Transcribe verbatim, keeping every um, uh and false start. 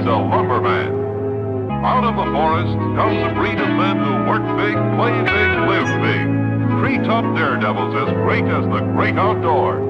the lumberman. Out of the forest comes a breed of men who work big, play big, live big. Treetop daredevils as great as the great outdoors.